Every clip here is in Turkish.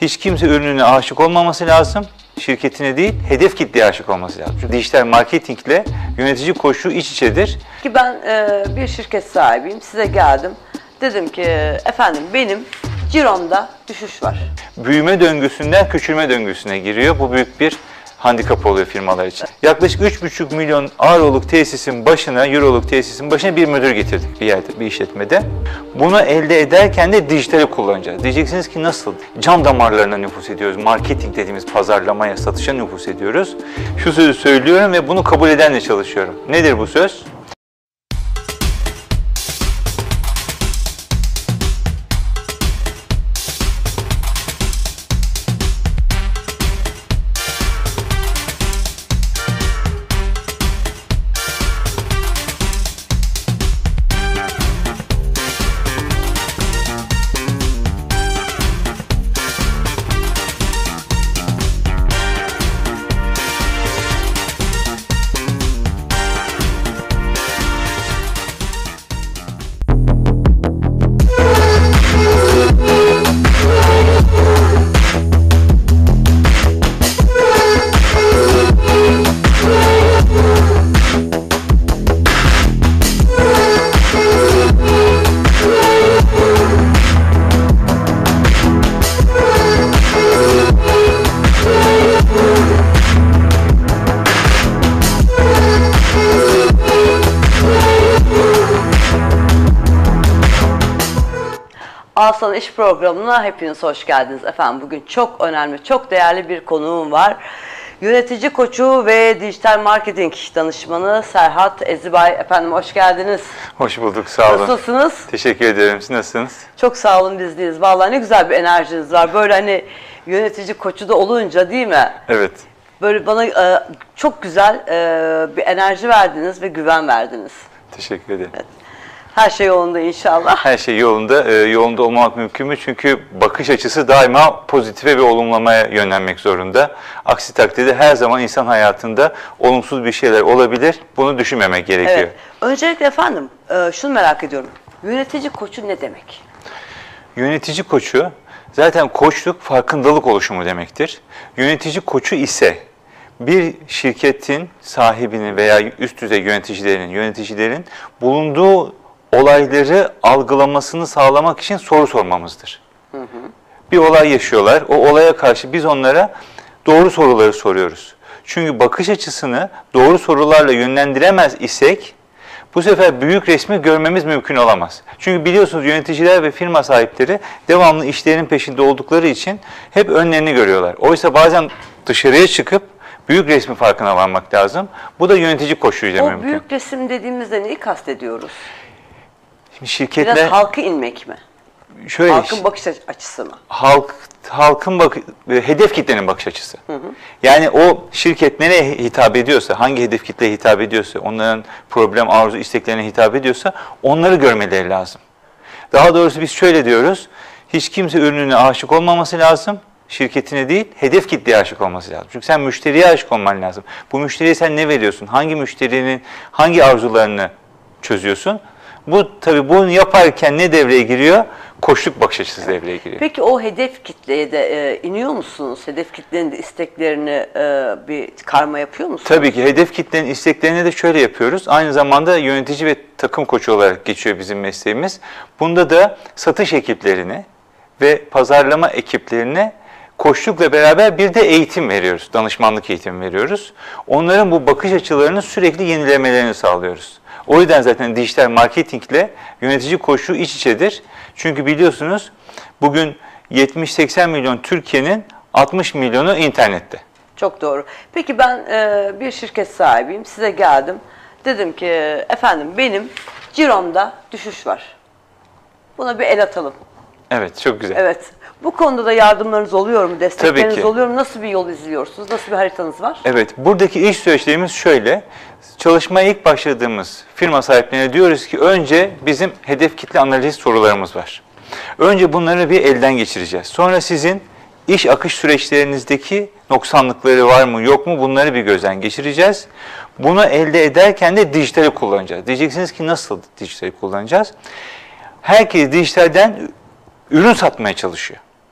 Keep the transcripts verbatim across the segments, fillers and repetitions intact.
Hiç kimse ürününe aşık olmaması lazım. Şirketine değil, hedef kitleye aşık olması lazım. Çünkü dijital marketingle yönetici koçluğu iç içedir. Ki ben e, bir şirket sahibiyim, size geldim. Dedim ki efendim benim ciromda düşüş var. Büyüme döngüsünden küçülme döngüsüne giriyor. Bu büyük bir handikap oluyor firmalar için. Yaklaşık üç buçuk milyon avroluk tesisin başına, euroluk tesisin başına bir müdür getirdik bir yerde, bir işletmede. Bunu elde ederken de dijitali kullanacağız. Diyeceksiniz ki nasıl? Can damarlarına nüfuz ediyoruz. Marketing dediğimiz pazarlamaya, satışa nüfuz ediyoruz. Şu sözü söylüyorum ve bunu kabul edenle çalışıyorum. Nedir bu söz? Al Sana İş programına hepiniz hoş geldiniz efendim. Bugün çok önemli, çok değerli bir konuğum var. Yönetici koçu ve dijital marketing danışmanı Serhat Ezibay. Efendim hoş geldiniz. Hoş bulduk, sağ olun. Nasılsınız? Teşekkür ederim. Siz nasılsınız? Çok sağ olun, biz deyiz. Vallahi ne güzel bir enerjiniz var. Böyle hani yönetici koçu da olunca değil mi? Evet. Böyle bana e, çok güzel e, bir enerji verdiniz ve güven verdiniz. Teşekkür ederim. Evet. Her şey yolunda inşallah. Her şey yolunda. E, yolunda olmamak mümkün mü? Çünkü bakış açısı daima pozitife ve olumlamaya yönlenmek zorunda. Aksi takdirde her zaman insan hayatında olumsuz bir şeyler olabilir. Bunu düşünmemek gerekiyor. Evet. Öncelikle efendim e, şunu merak ediyorum. Yönetici koçu ne demek? Yönetici koçu, zaten koçluk farkındalık oluşumu demektir. Yönetici koçu ise bir şirketin sahibinin veya üst düzey yöneticilerin, yöneticilerin bulunduğu olayları algılamasını sağlamak için soru sormamızdır. Hı hı. Bir olay yaşıyorlar, o olaya karşı biz onlara doğru soruları soruyoruz. Çünkü bakış açısını doğru sorularla yönlendiremez isek, bu sefer büyük resmi görmemiz mümkün olamaz. Çünkü biliyorsunuz yöneticiler ve firma sahipleri devamlı işlerin peşinde oldukları için hep önlerini görüyorlar. Oysa bazen dışarıya çıkıp büyük resmin farkına varmak lazım. Bu da yönetici koçluğuyla mümkün. O büyük resim dediğimizde neyi kastediyoruz? Şimdi şirketler, biraz halka inmek mi? Şöyle, halkın bakış açısı mı? Halk, halkın bak, hedef kitlenin bakış açısı. Hı hı. Yani o şirket nereye hitap ediyorsa, hangi hedef kitleye hitap ediyorsa, onların problem, arzu, isteklerine hitap ediyorsa onları görmeleri lazım. Daha doğrusu biz şöyle diyoruz, hiç kimse ürününe aşık olmaması lazım, şirketine değil, hedef kitleye aşık olması lazım. Çünkü sen müşteriye aşık olman lazım. Bu müşteriye sen ne veriyorsun? Hangi müşterinin hangi arzularını çözüyorsun? Bu tabii bunu yaparken ne devreye giriyor? Koçluk bakış açısı devreye giriyor. Peki o hedef kitleye de e, iniyor musunuz? Hedef kitlenin de isteklerini e, bir karma yapıyor musunuz? Tabii ki hedef kitlenin isteklerini de şöyle yapıyoruz. Aynı zamanda yönetici ve takım koçu olarak geçiyor bizim mesleğimiz. Bunda da satış ekiplerini ve pazarlama ekiplerine koçlukla beraber bir de eğitim veriyoruz. Danışmanlık eğitimi veriyoruz. Onların bu bakış açılarını sürekli yenilemelerini sağlıyoruz. O yüzden zaten dijital marketingle yönetici koçluğu iç içedir. Çünkü biliyorsunuz bugün yetmiş seksen milyon Türkiye'nin altmış milyonu internette. Çok doğru. Peki ben e, bir şirket sahibiyim, size geldim. Dedim ki efendim benim ciromda düşüş var. Buna bir el atalım. Evet, çok güzel. Evet. Bu konuda da yardımlarınız oluyor mu? Destekleriniz Tabii ki. oluyor mu? Nasıl bir yol izliyorsunuz? Nasıl bir haritanız var? Evet, buradaki iş süreçlerimiz şöyle. Çalışmaya ilk başladığımız firma sahiplerine diyoruz ki önce bizim hedef kitle analiz sorularımız var. Önce bunları bir elden geçireceğiz. Sonra sizin iş akış süreçlerinizdeki noksanlıkları var mı yok mu bunları bir gözden geçireceğiz. Bunu elde ederken de dijitali kullanacağız. Diyeceksiniz ki nasıl dijitali kullanacağız? Herkes dijitalden ürün satmaya çalışıyor.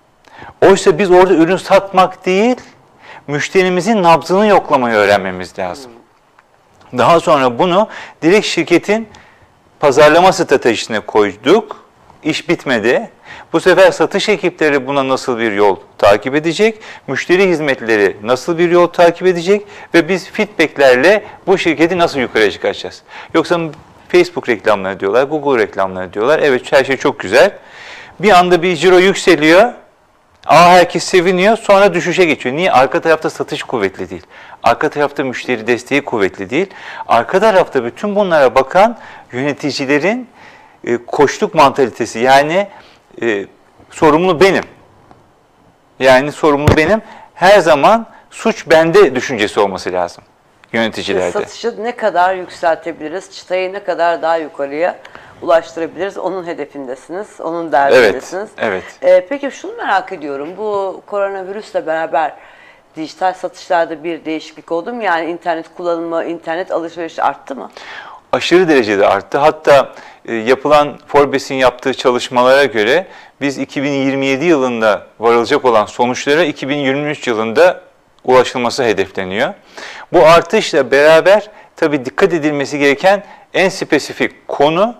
Oysa biz orada ürün satmak değil, müşterimizin nabzını yoklamayı öğrenmemiz lazım. Daha sonra bunu direkt şirketin pazarlama stratejisine koyduk. İş bitmedi. Bu sefer satış ekipleri buna nasıl bir yol takip edecek? Müşteri hizmetleri nasıl bir yol takip edecek? Ve biz feedbacklerle bu şirketi nasıl yukarıya çıkaracağız? Yoksa Facebook reklamları diyorlar, Google reklamları diyorlar. Evet, her şey çok güzel. Bir anda bir ciro yükseliyor. Aa, herkes seviniyor, sonra düşüşe geçiyor. Niye? Arka tarafta satış kuvvetli değil. Arka tarafta müşteri desteği kuvvetli değil. Arka tarafta bütün bunlara bakan yöneticilerin e, koçluk mantalitesi. Yani e, sorumlu benim. Yani sorumlu benim. Her zaman suç bende düşüncesi olması lazım yöneticilerde. Satışı ne kadar yükseltebiliriz, çıtayı ne kadar daha yukarıya ulaştırabiliriz, onun hedefindesiniz, onun derdindesiniz. Evet, evet. Ee, peki şunu merak ediyorum, bu koronavirüsle beraber dijital satışlarda bir değişiklik oldu mu? Yani internet kullanımı, internet alışverişi arttı mı? Aşırı derecede arttı. Hatta e, yapılan Forbes'in yaptığı çalışmalara göre biz iki bin yirmi yedi yılında varılacak olan sonuçlara iki bin yirmi üç yılında ulaşılması hedefleniyor. Bu artışla beraber tabii dikkat edilmesi gereken en spesifik konu,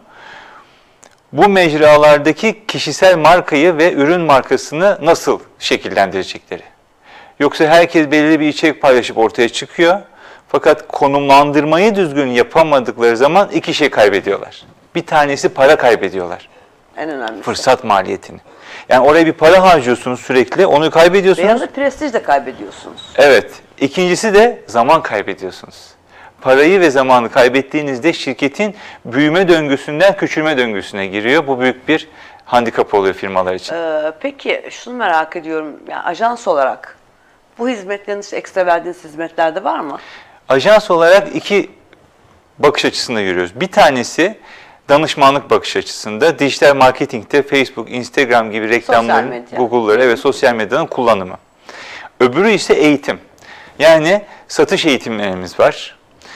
bu mecralardaki kişisel markayı ve ürün markasını nasıl şekillendirecekleri. Yoksa herkes belirli bir içerik paylaşıp ortaya çıkıyor. Fakat konumlandırmayı düzgün yapamadıkları zaman iki şey kaybediyorlar. Bir tanesi para kaybediyorlar. En önemlisi. Fırsat maliyetini. Yani oraya bir para harcıyorsunuz sürekli, onu kaybediyorsunuz. Veya da prestij de kaybediyorsunuz. Evet. İkincisi de zaman kaybediyorsunuz. Parayı ve zamanı kaybettiğinizde şirketin büyüme döngüsünden küçülme döngüsüne giriyor. Bu büyük bir handikap oluyor firmalar için. Ee, peki şunu merak ediyorum, yani ajans olarak bu hizmetlerin işte ekstra verdiğiniz hizmetler de var mı? Ajans olarak iki bakış açısında yürüyoruz. Bir tanesi danışmanlık bakış açısında dijital marketingte Facebook, Instagram gibi reklamların, Google'ları ve sosyal medyanın kullanımı. Öbürü ise eğitim. Yani satış eğitimlerimiz var.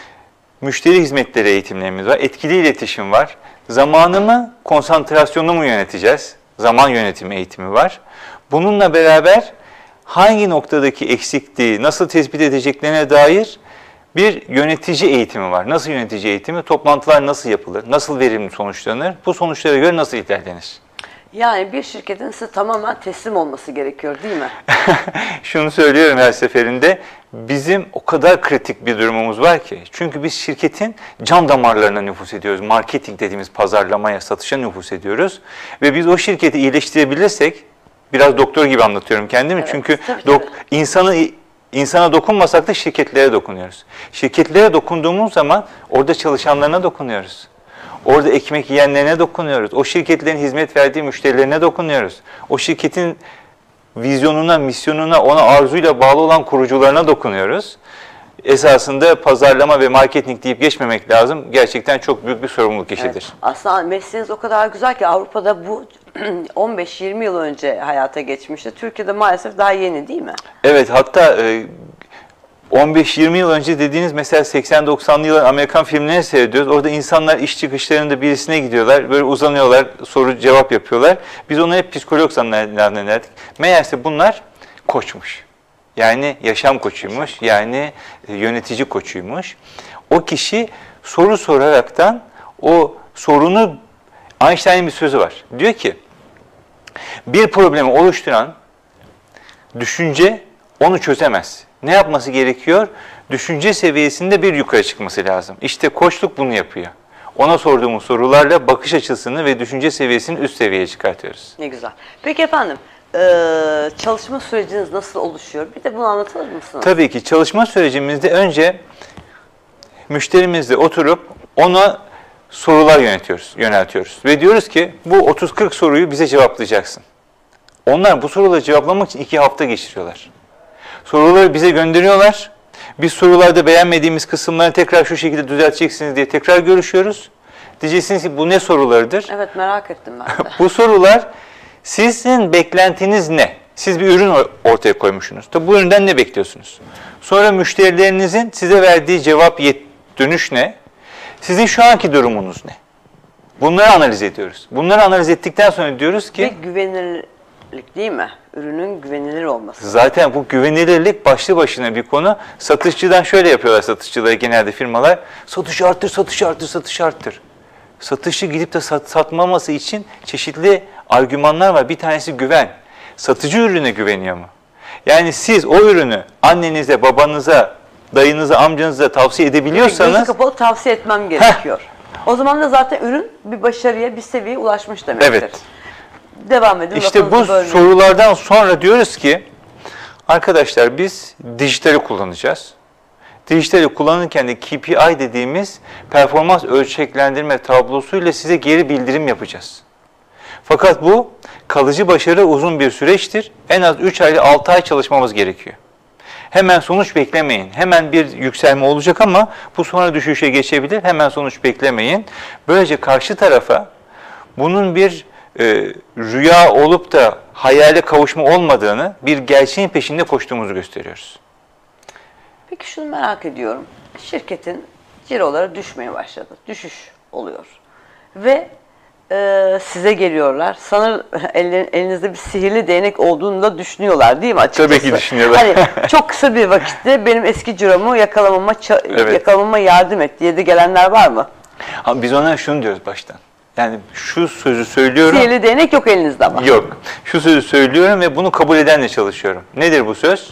Müşteri hizmetleri eğitimlerimiz var. Etkili iletişim var. Zamanımı, konsantrasyonumu yöneteceğiz. Zaman yönetimi eğitimi var. Bununla beraber hangi noktadaki eksikliği nasıl tespit edeceklerine dair bir yönetici eğitimi var. Nasıl yönetici eğitimi? Toplantılar nasıl yapılır? Nasıl verimli sonuçlanır? Bu sonuçlara göre nasıl ilerlenir? Yani bir şirketin size tamamen teslim olması gerekiyor, değil mi? Şunu söylüyorum her seferinde, bizim o kadar kritik bir durumumuz var ki. Çünkü biz şirketin can damarlarına nüfuz ediyoruz. Marketing dediğimiz pazarlamaya, satışa nüfuz ediyoruz. Ve biz o şirketi iyileştirebilirsek, biraz doktor gibi anlatıyorum kendimi. Evet, çünkü tabii, dok tabii. insanı insana dokunmasak da şirketlere dokunuyoruz. Şirketlere dokunduğumuz zaman orada çalışanlarına dokunuyoruz. Orada ekmek yiyenlerine dokunuyoruz. O şirketlerin hizmet verdiği müşterilerine dokunuyoruz. O şirketin vizyonuna, misyonuna, ona arzuyla bağlı olan kurucularına dokunuyoruz. Esasında pazarlama ve marketing deyip geçmemek lazım. Gerçekten çok büyük bir sorumluluk işidir. Evet. Aslında mesleğiniz o kadar güzel ki Avrupa'da bu on beş yirmi yıl önce hayata geçmişti. Türkiye'de maalesef daha yeni, değil mi? Evet, hatta on beş yirmi yıl önce dediğiniz mesela seksen doksanlı yıllar Amerikan filmlerini seyrediyoruz. Orada insanlar iş çıkışlarında birisine gidiyorlar. Böyle uzanıyorlar, soru cevap yapıyorlar. Biz onu hep psikolog zannederdik. Meğerse bunlar koçmuş. Yani yaşam koçuymuş. Yani yönetici koçuymuş. O kişi soru soraraktan o sorunu, Einstein'ın bir sözü var. Diyor ki bir problemi oluşturan düşünce onu çözemez. Ne yapması gerekiyor? Düşünce seviyesinde bir yukarı çıkması lazım. İşte koçluk bunu yapıyor. Ona sorduğumuz sorularla bakış açısını ve düşünce seviyesini üst seviyeye çıkartıyoruz. Ne güzel. Peki efendim, ee, çalışma süreciniz nasıl oluşuyor? Bir de bunu anlatır mısınız? Tabii ki. Çalışma sürecimizde önce müşterimizle oturup ona sorular yönetiyoruz, yöneltiyoruz. Ve diyoruz ki bu otuz kırk soruyu bize cevaplayacaksın. Onlar bu soruları cevaplamak için iki hafta geçiriyorlar. Soruları bize gönderiyorlar. Biz sorularda beğenmediğimiz kısımları tekrar şu şekilde düzelteceksiniz diye tekrar görüşüyoruz. Diyeceksiniz ki bu ne sorularıdır? Evet, merak ettim ben de. Bu sorular sizin beklentiniz ne? Siz bir ürün ortaya koymuşsunuz. Tabii bu üründen ne bekliyorsunuz? Sonra müşterilerinizin size verdiği cevap dönüş ne? Sizin şu anki durumunuz ne? Bunları analiz ediyoruz. Bunları analiz ettikten sonra diyoruz ki... Ve güvenilir güvenilirlik değil mi? Ürünün güvenilir olması. Zaten bu güvenilirlik başlı başına bir konu. Satışçıdan şöyle yapıyorlar satışçıları genelde firmalar. Satış arttır, satış arttır, satış arttır. Satışçı gidip de sat, satmaması için çeşitli argümanlar var. Bir tanesi güven. Satıcı ürüne güveniyor mu? Yani siz o ürünü annenize, babanıza, dayınıza, amcanıza tavsiye edebiliyorsanız... Gözü kapalı tavsiye etmem gerekiyor. Heh. O zaman da zaten ürün bir başarıya, bir seviyeye ulaşmış demektir. Evet. Devam edin. İşte bu sorulardan sonra diyoruz ki, arkadaşlar biz dijitali kullanacağız. Dijitali kullanırken de K P I dediğimiz performans ölçeklendirme tablosuyla size geri bildirim yapacağız. Fakat bu kalıcı başarı uzun bir süreçtir. En az üç ay ile altı ay çalışmamız gerekiyor. Hemen sonuç beklemeyin. Hemen bir yükselme olacak ama bu sonra düşüşe geçebilir. Hemen sonuç beklemeyin. Böylece karşı tarafa bunun bir e, rüya olup da hayale kavuşma olmadığını, bir gerçeğin peşinde koştuğumuzu gösteriyoruz. Peki şunu merak ediyorum. Şirketin ciroları düşmeye başladı. Düşüş oluyor. Ve e, size geliyorlar. Sanır elinizde bir sihirli değnek olduğunu da düşünüyorlar değil mi açıkçası? Tabii ki düşünüyorlar. Hani çok kısa bir vakitte benim eski ciromu yakalamama, evet. yakalamama yardım et diye de gelenler var mı? Ama biz ona şunu diyoruz baştan. Yani şu sözü söylüyorum. Sihirli değnek yok elinizde ama. Yok. Şu sözü söylüyorum ve bunu kabul edenle çalışıyorum. Nedir bu söz?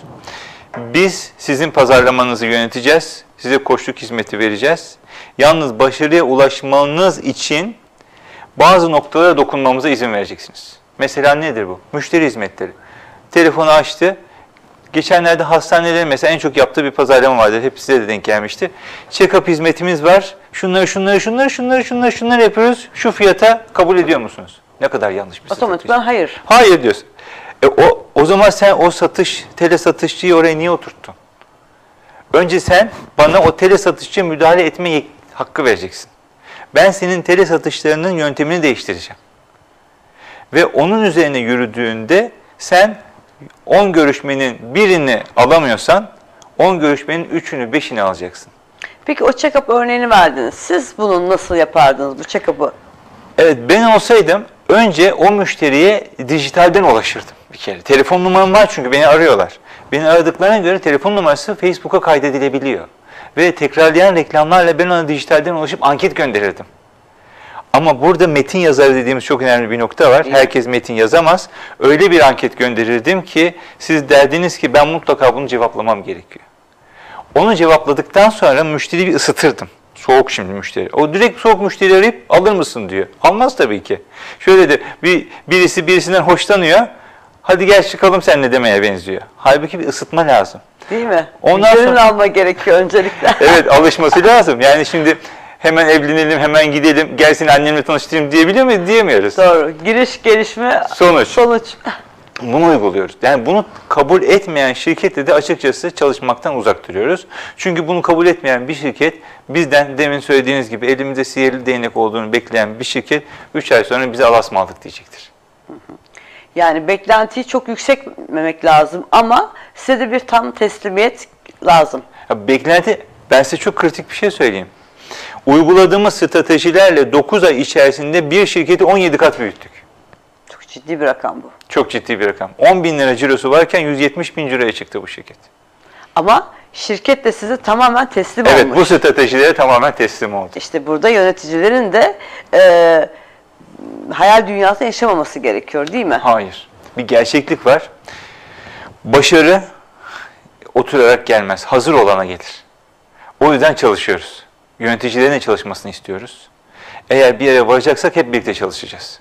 Biz sizin pazarlamanızı yöneteceğiz. Size koçluk hizmeti vereceğiz. Yalnız başarıya ulaşmanız için bazı noktalara dokunmamıza izin vereceksiniz. Mesela nedir bu? Müşteri hizmetleri. Telefonu açtı. Geçenlerde hastanelerin mesela en çok yaptığı bir pazarlama vardır. Hep size de denk gelmiştir. Check-up hizmetimiz var. Şunları, şunları, şunları, şunları, şunları, şunları yapıyoruz. Şu fiyata kabul ediyor musunuz? Ne kadar yanlış bir strateji. Otomatikman hayır. Hayır diyorsun. E o, o zaman sen o satış, tele satışçıyı oraya niye oturttun? Önce sen bana o tele satışçıya müdahale etme hakkı vereceksin. Ben senin tele satışlarının yöntemini değiştireceğim. Ve onun üzerine yürüdüğünde sen on görüşmenin birini alamıyorsan on görüşmenin üçünü, beşini alacaksın. Peki o check-up örneğini verdiniz. Siz bunu nasıl yapardınız bu check-up'ı? Evet, ben olsaydım önce o müşteriye dijitalden ulaşırdım bir kere. Telefon numaram var çünkü beni arıyorlar. Beni aradıklarına göre telefon numarası Facebook'a kaydedilebiliyor. Ve tekrarlayan reklamlarla ben ona dijitalden ulaşıp anket gönderirdim. Ama burada metin yazarı dediğimiz çok önemli bir nokta var. Herkes metin yazamaz. Öyle bir anket gönderirdim ki siz derdiniz ki ben mutlaka bunu cevaplamam gerekiyor. Onu cevapladıktan sonra müşteriyi bir ısıtırdım. Soğuk şimdi müşteri. O direkt soğuk müşteri arayıp alır mısın diyor. Almaz tabii ki. Şöyle de bir, birisi birisinden hoşlanıyor. Hadi gel çıkalım seninle demeye benziyor. Halbuki bir ısıtma lazım. Değil mi? Ondan Gönül sonra alma gerekiyor öncelikle. Evet, alışması lazım. Yani şimdi hemen evlenelim, hemen gidelim, gel seni annemle tanıştırayım diyebiliyor muyuz? Diyemiyoruz. Doğru. Giriş, gelişme, sonuç. sonuç. Bunu uyguluyoruz. Yani bunu kabul etmeyen şirkette de açıkçası çalışmaktan uzak duruyoruz. Çünkü bunu kabul etmeyen bir şirket bizden demin söylediğiniz gibi elimizde sihirli değnek olduğunu bekleyen bir şirket üç ay sonra bize alasmaldık diyecektir. Yani beklentiyi çok yükseltmemek lazım ama size de bir tam teslimiyet lazım. Ya beklenti, ben size çok kritik bir şey söyleyeyim. Uyguladığımız stratejilerle dokuz ay içerisinde bir şirketi on yedi kat büyüttük. Çok ciddi bir rakam bu. Çok ciddi bir rakam. on bin lira cirosu varken yüz yetmiş bin ciroya çıktı bu şirket. Ama şirket de size tamamen teslim evet, olmuş. bu stratejilere tamamen teslim oldu. İşte burada yöneticilerin de e, hayal dünyasında yaşamaması gerekiyor değil mi? Hayır. Bir gerçeklik var. Başarı oturarak gelmez. Hazır olana gelir. O yüzden çalışıyoruz. Yöneticilerin çalışmasını istiyoruz. Eğer bir yere varacaksak hep birlikte çalışacağız.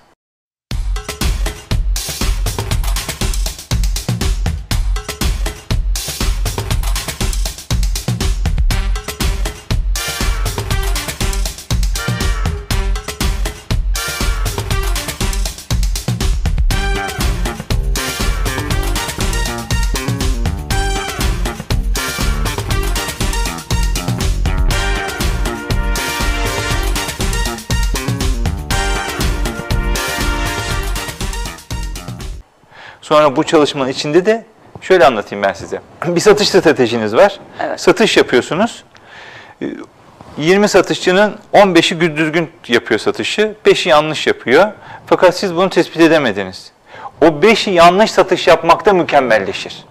Sonra bu çalışmanın içinde de şöyle anlatayım ben size. Bir satış stratejiniz var. Evet. Satış yapıyorsunuz. yirmi satışçının on beşi düzgün yapıyor satışı, beşi yanlış yapıyor. Fakat siz bunu tespit edemediniz. o beşi yanlış satış yapmakta mükemmelleşir.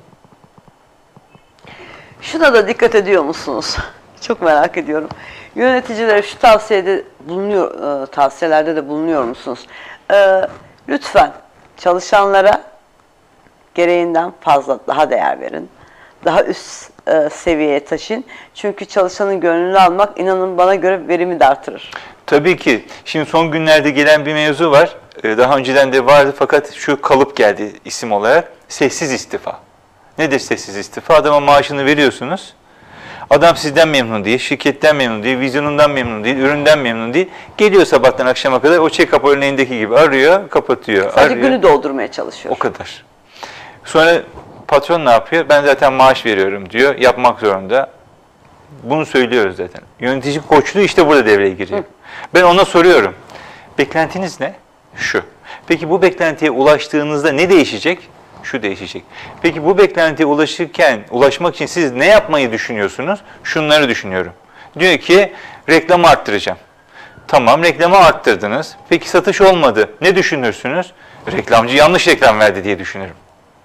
Şuna da dikkat ediyor musunuz? Çok merak ediyorum. Yöneticilere şu tavsiyede bulunuyor, e, tavsiyelerde de bulunuyor musunuz? E, lütfen çalışanlara gereğinden fazla daha değer verin. Daha üst e, seviyeye taşın. Çünkü çalışanın gönlünü almak, inanın bana göre, verimi de artırır. Tabii ki. Şimdi son günlerde gelen bir mevzu var. Ee, Daha önceden de vardı fakat şu kalıp geldi isim olarak. Sessiz istifa. Nedir sessiz istifa? Adama maaşını veriyorsunuz. Adam sizden memnun değil, şirketten memnun değil, vizyonundan memnun değil, üründen memnun değil. Geliyor sabahtan akşama kadar o check-up örneğindeki gibi arıyor, kapatıyor. Sadece arıyor. günü doldurmaya çalışıyor. O kadar. Sonra patron ne yapıyor? Ben zaten maaş veriyorum diyor. Yapmak zorunda. Bunu söylüyoruz zaten. Yönetici koçluğu işte burada devreye giriyor. Hı. Ben ona soruyorum. Beklentiniz ne? Şu. Peki bu beklentiye ulaştığınızda ne değişecek? Şu değişecek. Peki bu beklentiye ulaşırken, ulaşmak için siz ne yapmayı düşünüyorsunuz? Şunları düşünüyorum. Diyor ki reklamı arttıracağım. Tamam, reklamı arttırdınız. Peki satış olmadı. Ne düşünürsünüz? Reklamcı yanlış reklam verdi diye düşünürüm.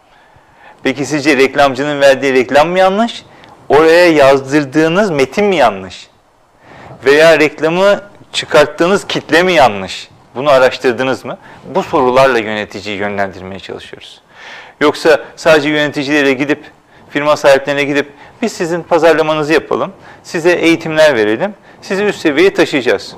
Peki sizce reklamcının verdiği reklam mı yanlış? Oraya yazdırdığınız metin mi yanlış? Veya reklamı çıkarttığınız kitle mi yanlış? Bunu araştırdınız mı? Bu sorularla yöneticiyi yönlendirmeye çalışıyoruz. Yoksa sadece yöneticilere gidip, firma sahiplerine gidip biz sizin pazarlamanızı yapalım, size eğitimler verelim, sizi üst seviyeye taşıyacağız.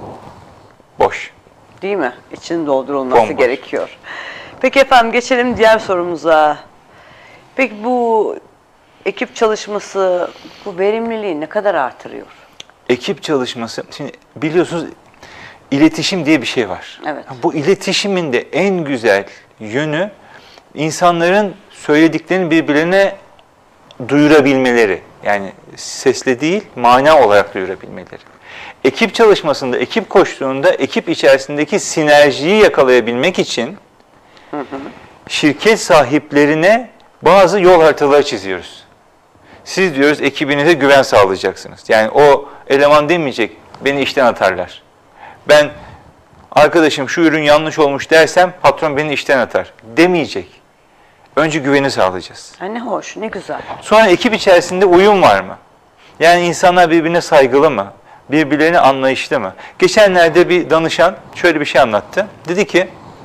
Boş. Değil mi? İçinin doldurulması Bomboş. gerekiyor. Peki efendim, geçelim diğer sorumuza. Peki bu ekip çalışması, bu verimliliği ne kadar artırıyor? Ekip çalışması, şimdi biliyorsunuz iletişim diye bir şey var. Evet. Bu iletişimin de en güzel yönü insanların söylediklerini birbirlerine duyurabilmeleri. Yani sesle değil, mana olarak duyurabilmeleri. Ekip çalışmasında, ekip koçluğunda ekip içerisindeki sinerjiyi yakalayabilmek için hı hı. şirket sahiplerine bazı yol haritaları çiziyoruz. Siz diyoruz ekibinize güven sağlayacaksınız. Yani o eleman demeyecek, beni işten atarlar. Ben arkadaşım şu ürün yanlış olmuş dersem patron beni işten atar demeyecek. Önce güveni sağlayacağız. Ha, ne hoş, ne güzel. Sonra ekip içerisinde uyum var mı? Yani insanlar birbirine saygılı mı? Birbirlerine anlayışlı mı? Geçenlerde bir danışan şöyle bir şey anlattı. Dedi ki,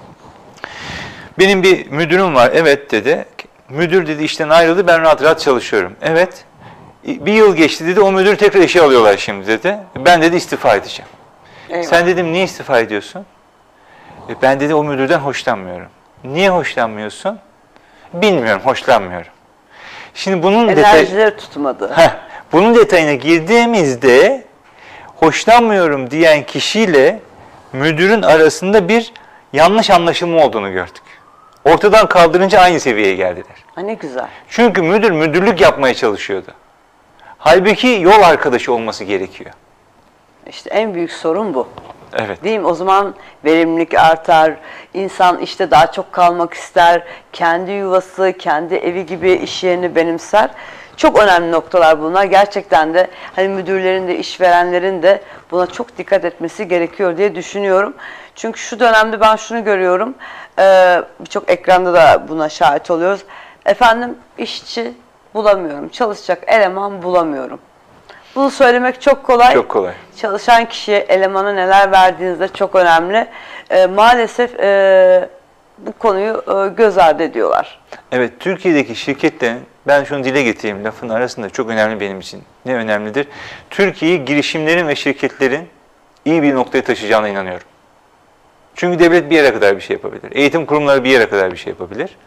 benim bir müdürüm var. Evet dedi. Müdür dedi işten ayrıldı, ben rahat rahat çalışıyorum. Evet. Bir yıl geçti dedi, o müdür tekrar işe alıyorlar şimdi dedi. Ben dedi istifa edeceğim. Eyvallah. Sen dedim niye istifa ediyorsun? E, ben dedi o müdürden hoşlanmıyorum. Niye hoşlanmıyorsun? Bilmiyorum, hoşlanmıyorum. Şimdi bunun enerjileri detay... tutmadı. Heh, bunun detayına girdiğimizde hoşlanmıyorum diyen kişiyle müdürün arasında bir yanlış anlaşılma olduğunu gördük. Ortadan kaldırınca aynı seviyeye geldiler. Ha, ne güzel. Çünkü müdür müdürlük yapmaya çalışıyordu. Halbuki yol arkadaşı olması gerekiyor. İşte en büyük sorun bu. Evet. Değil mi? O zaman verimlilik artar, insan işte daha çok kalmak ister, kendi yuvası, kendi evi gibi iş yerini benimser. Çok önemli noktalar bunlar. Gerçekten de hani müdürlerin de işverenlerin de buna çok dikkat etmesi gerekiyor diye düşünüyorum. Çünkü şu dönemde ben şunu görüyorum, ee, birçok ekranda da buna şahit oluyoruz. Efendim işçi bulamıyorum, çalışacak eleman bulamıyorum. Bunu söylemek çok kolay. Çok kolay. Çalışan kişiye, elemana neler verdiğiniz de çok önemli. E, maalesef e, bu konuyu e, göz ardı ediyorlar. Evet, Türkiye'deki şirketlerin, ben şunu dile getireyim lafın arasında, çok önemli benim için. Ne önemlidir? Türkiye'yi girişimlerin ve şirketlerin iyi bir noktaya taşıyacağına inanıyorum. Çünkü devlet bir yere kadar bir şey yapabilir. Eğitim kurumları bir yere kadar bir şey yapabilir.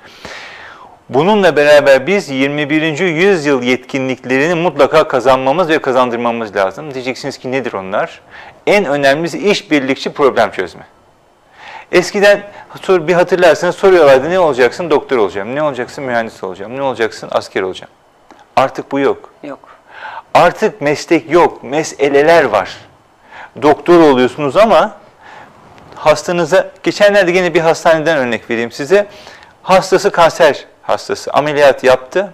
Bununla beraber biz yirmi birinci yüzyıl yetkinliklerini mutlaka kazanmamız ve kazandırmamız lazım. Diyeceksiniz ki nedir onlar? En önemlisi işbirlikçi problem çözme. Eskiden bir hatırlarsanız soruyorlardı, ne olacaksın? Doktor olacağım. Ne olacaksın? Mühendis olacağım. Ne olacaksın? Asker olacağım. Artık bu yok. Yok. Artık meslek yok. Meseleler var. Doktor oluyorsunuz ama hastanıza, geçenlerde yine bir hastaneden örnek vereyim size. Hastası kanser hastası. Ameliyat yaptı.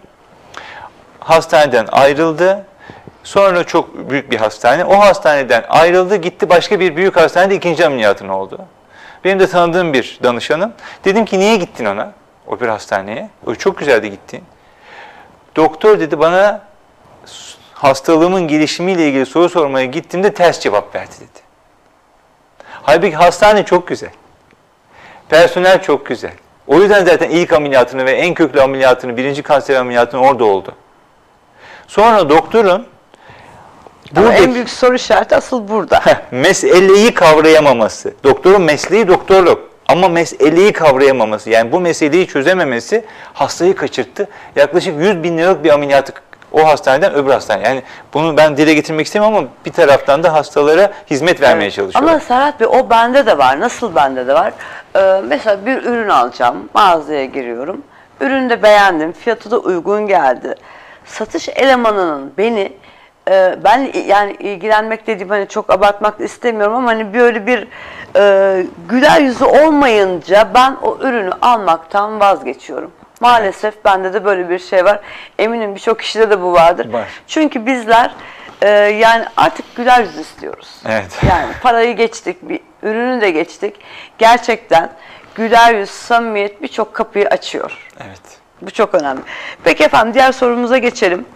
Hastaneden ayrıldı. Sonra çok büyük bir hastane. O hastaneden ayrıldı. Gitti başka bir büyük hastanede ikinci ameliyatın oldu. Benim de tanıdığım bir danışanım. Dedim ki niye gittin ona? o bir hastaneye. O çok güzeldi gittiğin. Doktor dedi bana hastalığımın gelişimiyle ilgili soru sormaya gittiğimde ters cevap verdi dedi. Halbuki hastane çok güzel. Personel çok güzel. O yüzden zaten ilk ameliyatını ve en köklü ameliyatını, birinci kanser ameliyatını orada oldu. Sonra doktorun Ama en büyük soru işareti asıl burada. meseleyi kavrayamaması. Doktorun mesleği doktorluk. Ama meseleyi kavrayamaması, yani bu meseleyi çözememesi hastayı kaçırttı. Yaklaşık yüz bin liralık bir ameliyatı o hastaneden öbür hastaneye. Yani bunu ben dile getirmek istemiyorum ama bir taraftan da hastalara hizmet vermeye Evet. çalışıyorlar. Ama Serhat Bey o bende de var. Nasıl bende de var? Ee, mesela bir ürün alacağım. Mağazaya giriyorum. Ürünü de beğendim. Fiyatı da uygun geldi. Satış elemanının beni e, ben yani ilgilenmek dediğim hani çok abartmak da istemiyorum ama hani böyle bir e, güler yüzü olmayınca ben o ürünü almaktan vazgeçiyorum. Maalesef bende de böyle bir şey var. Eminim birçok kişide de bu vardır. Var. Çünkü bizler e, yani artık güler yüz istiyoruz. Evet. Yani parayı geçtik, bir ürünü de geçtik. Gerçekten güler yüz, samimiyet birçok kapıyı açıyor. Evet. Bu çok önemli. Peki efendim diğer sorumuza geçelim.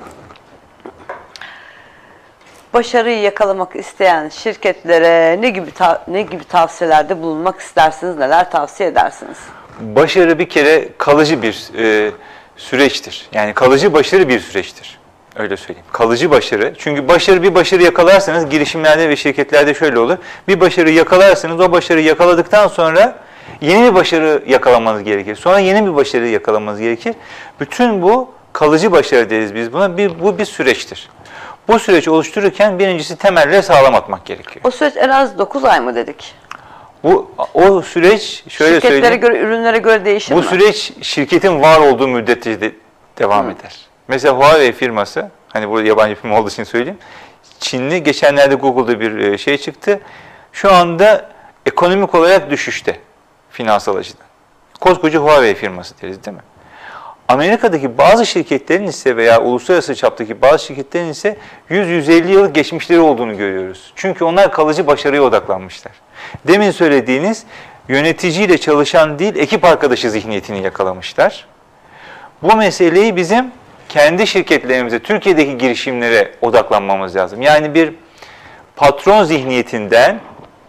Başarıyı yakalamak isteyen şirketlere ne gibi ta- ne gibi tavsiyelerde bulunmak istersiniz? Neler tavsiye edersiniz? Başarı bir kere kalıcı bir e, süreçtir. Yani kalıcı başarı bir süreçtir. Öyle söyleyeyim. Kalıcı başarı. Çünkü başarı bir başarı yakalarsanız girişimlerde ve şirketlerde şöyle olur. Bir başarı yakalarsınız, o başarıyı yakaladıktan sonra yeni bir başarı yakalamanız gerekir. Sonra yeni bir başarı yakalamanız gerekir. Bütün bu kalıcı başarı deriz biz buna. Bir, bu bir süreçtir. Bu süreç oluştururken birincisi temelleri sağlam atmak gerekiyor. O süreç en az dokuz ay mı dedik? Bu o süreç şöyle Şirketlere söyleyeyim. göre, ürünlere göre değişir Bu mi? süreç şirketin var olduğu müddetçe de devam Hı. eder. Mesela Huawei firması, hani burada yabancı firma olduğu için söyleyeyim. Çinli, geçenlerde Google'da bir şey çıktı. Şu anda ekonomik olarak düşüşte finansal açıdan. Koskoca Huawei firması deriz değil mi? Amerika'daki bazı şirketlerin ise veya uluslararası çaptaki bazı şirketlerin ise yüz yüz elli yıllık geçmişleri olduğunu görüyoruz. Çünkü onlar kalıcı başarıya odaklanmışlar. Demin söylediğiniz yöneticiyle çalışan değil, ekip arkadaşı zihniyetini yakalamışlar. Bu meseleyi bizim kendi şirketlerimize, Türkiye'deki girişimlere odaklanmamız lazım. Yani bir patron zihniyetinden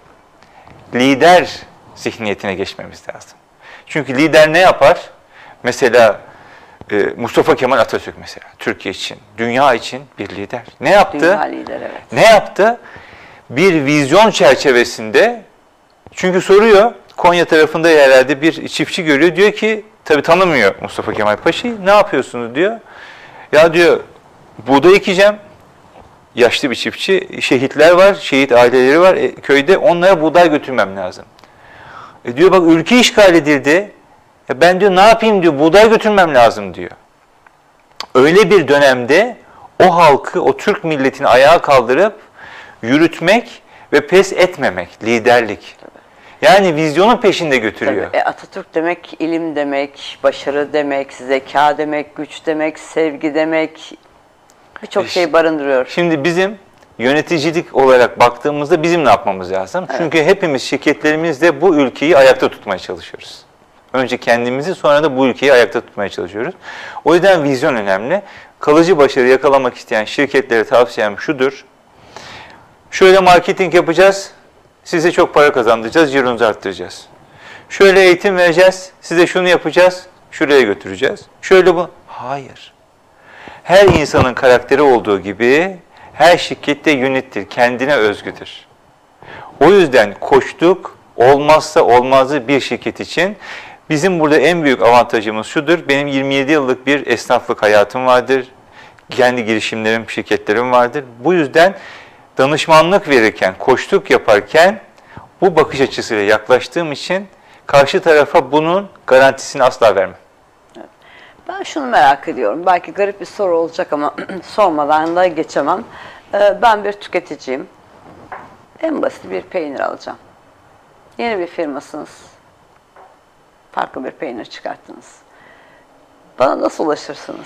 lider zihniyetine geçmemiz lazım. Çünkü lider ne yapar? Mesela Mustafa Kemal Atatürk mesela, Türkiye için, dünya için bir lider. Ne yaptı? Dünya lideri, evet. Ne yaptı? Bir vizyon çerçevesinde, çünkü soruyor, Konya tarafında yerlerde bir çiftçi görüyor, diyor ki, tabii tanımıyor Mustafa Kemal Paşa'yı, ne yapıyorsunuz diyor. Ya diyor, buğday ekeceğim, yaşlı bir çiftçi, şehitler var, şehit aileleri var e, köyde, onlara buğday götürmem lazım. E diyor bak ülke işgal edildi, e ben diyor ne yapayım diyor, buğday götürmem lazım diyor. Öyle bir dönemde o halkı, o Türk milletini ayağa kaldırıp yürütmek ve pes etmemek, liderlik. Yani vizyonun peşinde götürüyor. Tabii, e, Atatürk demek ilim demek, başarı demek, zeka demek, güç demek, sevgi demek, birçok E, şey barındırıyor. Şimdi bizim yöneticilik olarak baktığımızda bizim ne yapmamız lazım? Evet. Çünkü hepimiz şirketlerimizde bu ülkeyi ayakta tutmaya çalışıyoruz. Önce kendimizi, sonra da bu ülkeyi ayakta tutmaya çalışıyoruz. O yüzden vizyon önemli. Kalıcı başarı yakalamak isteyen şirketlere tavsiyem şudur. Şöyle marketing yapacağız, size çok para kazandıracağız, cironuzu arttıracağız. Şöyle eğitim vereceğiz, size şunu yapacağız, şuraya götüreceğiz. Şöyle bu. Hayır. Her insanın karakteri olduğu gibi her şirkette unittir, kendine özgüdür. O yüzden koçluk olmazsa olmazı bir şirket için. Bizim burada en büyük avantajımız şudur. Benim yirmi yedi yıllık bir esnaflık hayatım vardır. Kendi girişimlerim, şirketlerim vardır. Bu yüzden danışmanlık verirken, koçluk yaparken bu bakış açısıyla yaklaştığım için karşı tarafa bunun garantisini asla vermem. Ben şunu merak ediyorum. Belki garip bir soru olacak ama sormadan da geçemem. Ee, ben bir tüketiciyim. En basit bir peynir alacağım. Yeni bir firmasınız. Farklı bir peynir çıkarttınız. Bana nasıl ulaşırsınız?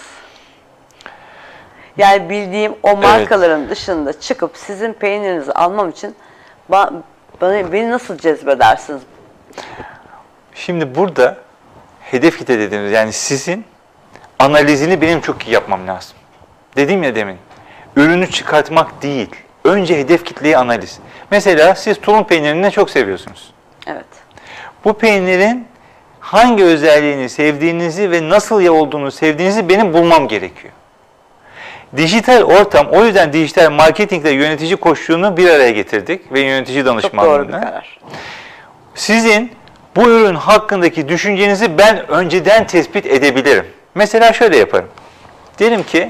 Yani bildiğim o markaların evet. dışında çıkıp sizin peynirinizi almam için bana, beni nasıl cezbedersiniz? Şimdi burada hedef kitle dediğimiz, yani sizin analizini benim çok iyi yapmam lazım. Dedim ya demin, ürünü çıkartmak değil, önce hedef kitleyi analiz. Mesela siz tulum peynirini çok seviyorsunuz. Evet. Bu peynirin hangi özelliğini sevdiğinizi ve nasıl ya olduğunu sevdiğinizi benim bulmam gerekiyor. Dijital ortam, o yüzden dijital marketingle yönetici koçluğunu bir araya getirdik ve yönetici danışmanlığını. Çok doğru bir karar. Sizin bu ürün hakkındaki düşüncenizi ben önceden tespit edebilirim. Mesela şöyle yaparım. Derim ki,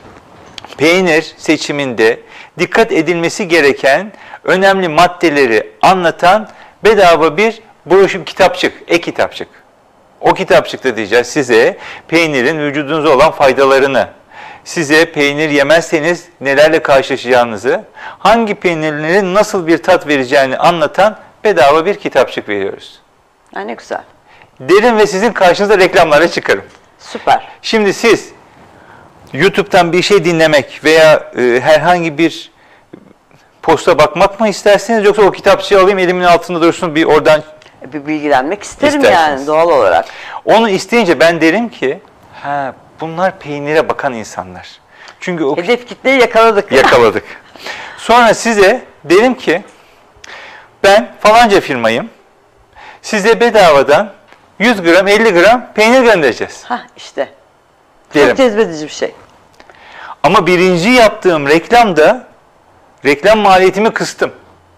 peynir seçiminde dikkat edilmesi gereken önemli maddeleri anlatan bedava bir broşür, kitapçık, e-kitapçık. O kitapçıkta diyeceğiz size peynirin vücudunuza olan faydalarını, size peynir yemezseniz nelerle karşılaşacağınızı, hangi peynirlerin nasıl bir tat vereceğini anlatan bedava bir kitapçık veriyoruz. Ha, ne güzel. Derim ve sizin karşınıza reklamlara çıkarım. Süper. Şimdi siz YouTube'dan bir şey dinlemek veya e, herhangi bir posta bakmak mı istersiniz, yoksa o kitapçığı alayım elimin altında dursun bir oradan Bir bilgilenmek isterim İsterseniz. yani doğal olarak. onu isteyince ben derim ki ha, bunlar peynire bakan insanlar. Çünkü o Hedef kitleyi yakaladık. yakaladık. Sonra size derim ki ben falanca firmayım. Size bedavadan yüz gram elli gram peynir göndereceğiz. Hah işte. Derim. Çok cezbedici bir şey. Ama birinci yaptığım reklamda reklam maliyetimi kıstım.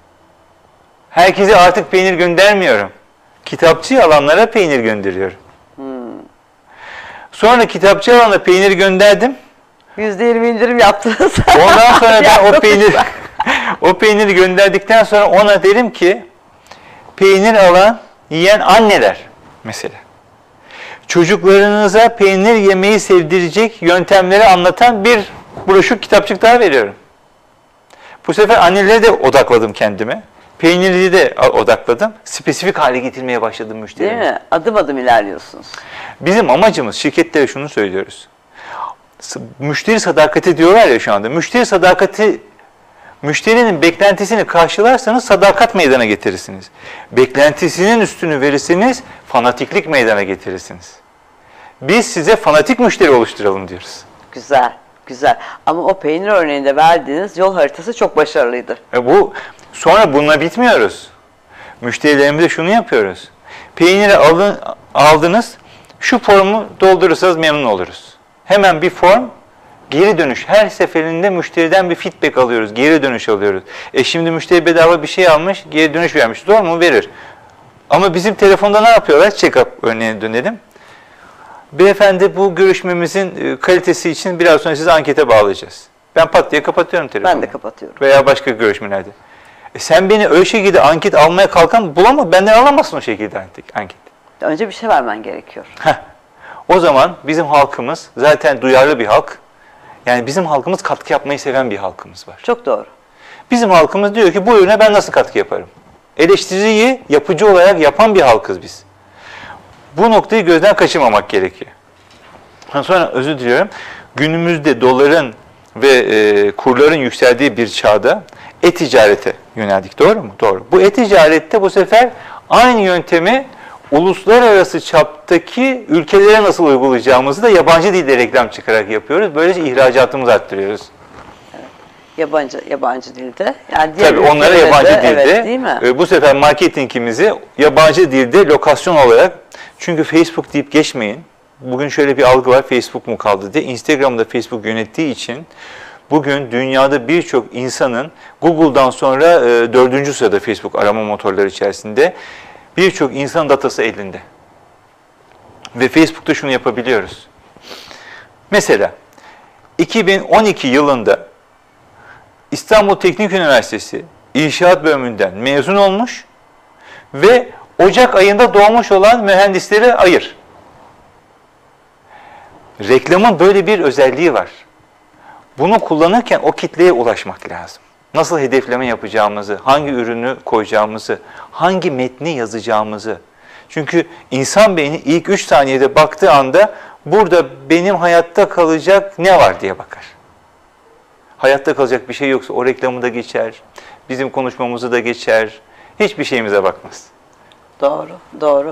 Herkese artık peynir göndermiyorum. Kitapçı alanlara peynir gönderiyorum. Hmm. Sonra kitapçı alana peynir gönderdim. yüzde yirmi indirim yaptınız. Ondan sonra ben o Yaptım. peynir o peyniri gönderdikten sonra ona derim ki peynir alan yiyen anneler mesela. Çocuklarınıza peynir yemeyi sevdirecek yöntemleri anlatan bir broşür kitapçık daha veriyorum. Bu sefer annelere de odakladım kendime. Peyniri de odakladım. Spesifik hale getirmeye başladım Değil müşterimi. mi? Adım adım ilerliyorsunuz. Bizim amacımız, şirketlere şunu söylüyoruz. S- Müşteri sadakati diyorlar ya şu anda. Müşteri sadakati, müşterinin beklentisini karşılarsanız sadakat meydana getirirsiniz. Beklentisinin üstünü verirseniz fanatiklik meydana getirirsiniz. Biz size fanatik müşteri oluşturalım diyoruz. Güzel, güzel. Ama o peynir örneğinde verdiğiniz yol haritası çok başarılıydı. E bu sonra bununla bitmiyoruz. Müşterilerimize şunu yapıyoruz. Peyniri alın, aldınız, şu formu doldurursanız memnun oluruz. Hemen bir form, geri dönüş. Her seferinde müşteriden bir feedback alıyoruz, geri dönüş alıyoruz. E şimdi müşteri bedava bir şey almış, geri dönüş vermiş. Doğru mu? Verir. Ama bizim telefonda ne yapıyorlar? Check-up örneğine dönelim. Beyefendi, bu görüşmemizin kalitesi için biraz sonra sizi ankete bağlayacağız. Ben pat diye kapatıyorum telefonu. Ben de kapatıyorum. Veya başka görüşmelerde. E sen beni öyle şekilde anket almaya kalkan bulamaz, benden alamazsın o şekilde anket. Önce bir şey vermen gerekiyor. Heh. O zaman bizim halkımız zaten duyarlı bir halk. Yani bizim halkımız katkı yapmayı seven bir halkımız var. Çok doğru. Bizim halkımız diyor ki bu ürüne ben nasıl katkı yaparım? Eleştiriyi yapıcı olarak yapan bir halkız biz. Bu noktayı gözden kaçırmamak gerekiyor. Sonra özür diliyorum. Günümüzde doların ve e, kurların yükseldiği bir çağda e-ticarete yöneldik. Doğru mu? Doğru. Bu e-ticarette bu sefer aynı yöntemi uluslararası çaptaki ülkelere nasıl uygulayacağımızı da yabancı dilde reklam çıkarak yapıyoruz. Böylece ihracatımızı arttırıyoruz. Yabancı yabancı dilde. Yani diğer Tabii onlara ülkelerde, yabancı dilde. Evet, değil mi? e, bu sefer marketingimizi yabancı dilde lokasyon olarak, çünkü Facebook deyip geçmeyin. Bugün şöyle bir algı var, Facebook mu kaldı diye. Instagram'da Facebook yönettiği için bugün dünyada birçok insanın Google'dan sonra e, dördüncü sırada Facebook arama motorları içerisinde birçok insan datası elinde. Ve Facebook'ta şunu yapabiliyoruz. Mesela iki bin on iki yılında İstanbul Teknik Üniversitesi İnşaat bölümünden mezun olmuş ve Ocak ayında doğmuş olan mühendisleri ayır. Reklamın böyle bir özelliği var. Bunu kullanırken o kitleye ulaşmak lazım. Nasıl hedefleme yapacağımızı, hangi ürünü koyacağımızı, hangi metni yazacağımızı. Çünkü insan beyni ilk üç saniyede baktığı anda burada benim hayatta kalacak ne var diye bakar. Hayatta kalacak bir şey yoksa o reklamı da geçer, bizim konuşmamızı da geçer, hiçbir şeyimize bakmaz. Doğru, doğru.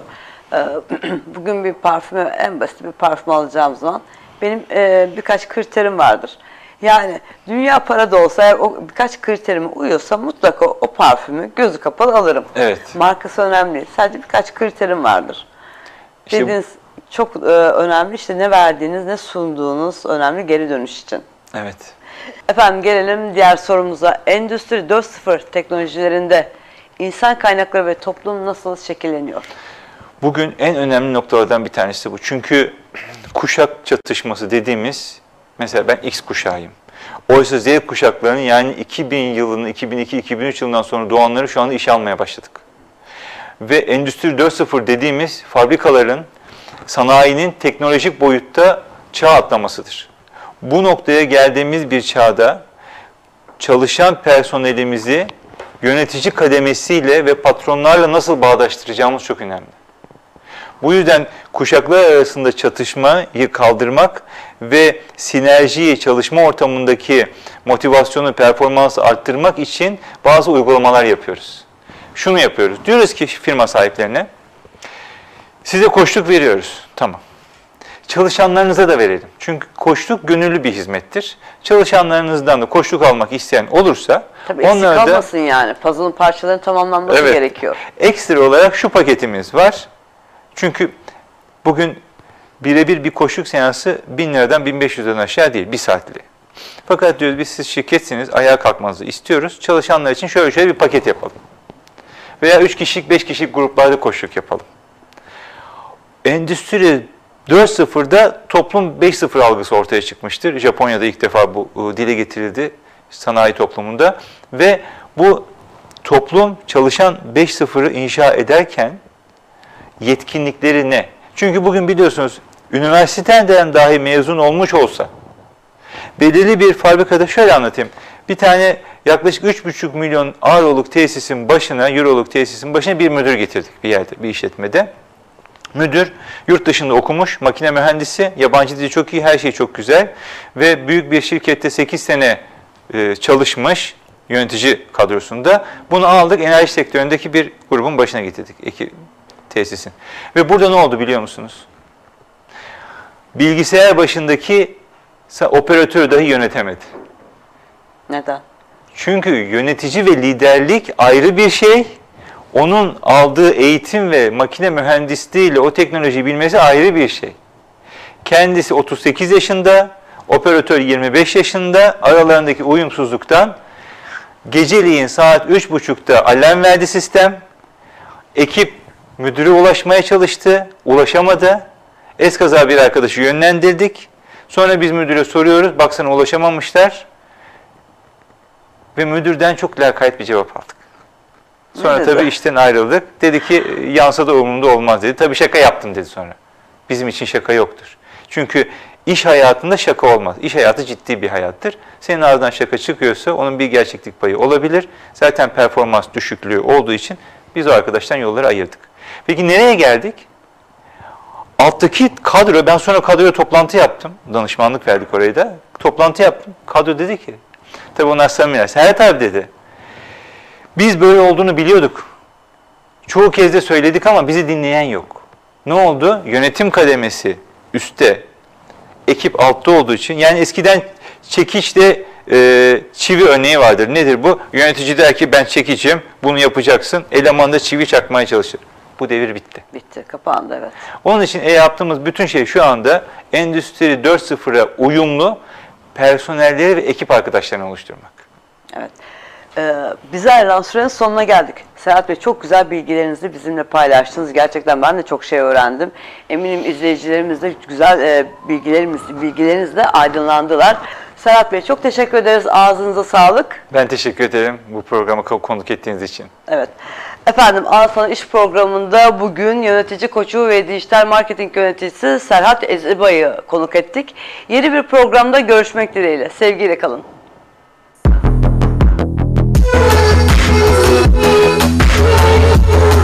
Ee, bugün bir parfümü, en basit bir parfüm alacağım zaman benim e, birkaç kriterim vardır. Yani dünya para da olsa eğer o birkaç kriterime uyuyorsa mutlaka o parfümü gözü kapalı alırım. Evet. Markası önemli değil. Sadece birkaç kriterim vardır. İşte Dediğiniz çok e, önemli. İşte ne verdiğiniz, ne sunduğunuz önemli geri dönüş için. Evet. Efendim gelelim diğer sorumuza. Endüstri dört nokta sıfır teknolojilerinde insan kaynakları ve toplum nasıl şekilleniyor? Bugün en önemli noktalardan bir tanesi bu. Çünkü kuşak çatışması dediğimiz, mesela ben X kuşağıyım. Oysa Z kuşaklarının, yani iki bin yılının, iki bin iki iki bin üç yılından sonra doğanları şu anda işe almaya başladık. Ve Endüstri dört nokta sıfır dediğimiz fabrikaların, sanayinin teknolojik boyutta çağ atlamasıdır. Bu noktaya geldiğimiz bir çağda çalışan personelimizi yönetici kademesiyle ve patronlarla nasıl bağdaştıracağımız çok önemli. Bu yüzden kuşaklar arasında çatışmayı kaldırmak ve sinerjiyi, çalışma ortamındaki motivasyonu, performansı arttırmak için bazı uygulamalar yapıyoruz. Şunu yapıyoruz. Diyoruz ki firma sahiplerine, size koçluk veriyoruz. Tamam. Çalışanlarınıza da verelim. Çünkü koçluk gönüllü bir hizmettir. Çalışanlarınızdan da koçluk almak isteyen olursa, Tabii eksik onlar da kalmasın yani. Puzzle'ın parçalarının tamamlanması Evet. gerekiyor. Ekstra olarak şu paketimiz var. Çünkü bugün birebir bir koçluk seansı bin liradan bin beş yüzden aşağı değil, bir saatli. Fakat diyoruz biz siz şirketsiniz, ayağa kalkmanızı istiyoruz. Çalışanlar için şöyle şöyle bir paket yapalım. Veya üç kişilik, beş kişilik gruplarda koçluk yapalım. Endüstri dört nokta sıfırda toplum beş nokta sıfır algısı ortaya çıkmıştır. Japonya'da ilk defa bu dile getirildi sanayi toplumunda. Ve bu toplum çalışan beş nokta sıfırı inşa ederken yetkinlikleri ne? Çünkü bugün biliyorsunuz üniversiteden dahi mezun olmuş olsa belirli bir fabrikada, şöyle anlatayım. Bir tane yaklaşık üç buçuk milyon avroluk tesisin başına, euroluk tesisin başına bir müdür getirdik bir yerde, bir işletmede. Müdür yurt dışında okumuş, makine mühendisi, yabancı dili çok iyi, her şey çok güzel ve büyük bir şirkette sekiz sene e, çalışmış yönetici kadrosunda. Bunu aldık, enerji sektöründeki bir grubun başına getirdik, iki tesisin. Ve burada ne oldu biliyor musunuz? Bilgisayar başındaki operatörü dahi yönetemedi. Neden? Çünkü yönetici ve liderlik ayrı bir şey. Onun aldığı eğitim ve makine mühendisliğiyle o teknolojiyi bilmesi ayrı bir şey. Kendisi otuz sekiz yaşında, operatör yirmi beş yaşında, aralarındaki uyumsuzluktan geceliğin saat üç buçukta alarm verdi sistem. Ekip müdüre ulaşmaya çalıştı, ulaşamadı. Eskaza bir arkadaşı yönlendirdik. Sonra biz müdüre soruyoruz, baksana ulaşamamışlar. Ve müdürden çok lakayt bir cevap aldık. Sonra tabii işten ayrıldık. Dedi ki yansa da umurumda olmaz dedi. Tabii şaka yaptım dedi sonra. Bizim için şaka yoktur. Çünkü iş hayatında şaka olmaz. İş hayatı ciddi bir hayattır. Senin ağzından şaka çıkıyorsa onun bir gerçeklik payı olabilir. Zaten performans düşüklüğü olduğu için biz o arkadaştan yolları ayırdık. Peki nereye geldik? Alttaki kadro, ben sonra kadroya toplantı yaptım. Danışmanlık verdik oraya da. Toplantı yaptım. Kadro dedi ki, tabii onlar samimiler. Serhat abi dedi, biz böyle olduğunu biliyorduk. Çoğu kez de söyledik ama bizi dinleyen yok. Ne oldu? Yönetim kademesi üstte, ekip altta olduğu için, yani eskiden çekiçle e, çivi örneği vardır. Nedir bu? Yönetici der ki ben çekeceğim, bunu yapacaksın. Eleman da çivi çakmaya çalışır. Bu devir bitti. Bitti, kapandı evet. Onun için e, yaptığımız bütün şey şu anda Endüstri dört nokta sıfıra uyumlu personelleri ve ekip arkadaşlarını oluşturmak. Evet. Ee, bize ayrılan sürenin sonuna geldik. Serhat Bey, çok güzel bilgilerinizi bizimle paylaştınız. Gerçekten ben de çok şey öğrendim. Eminim izleyicilerimiz de güzel e, bilgilerimiz, bilgilerinizle aydınlandılar. Serhat Bey, çok teşekkür ederiz. Ağzınıza sağlık. Ben teşekkür ederim bu programa konuk ettiğiniz için. Evet. Efendim, Al Sana İş programında bugün yönetici koçu ve dijital marketing yöneticisi Serhat Ezibay'ı konuk ettik. Yeni bir programda görüşmek dileğiyle. Sevgiyle kalın. We'll be right back.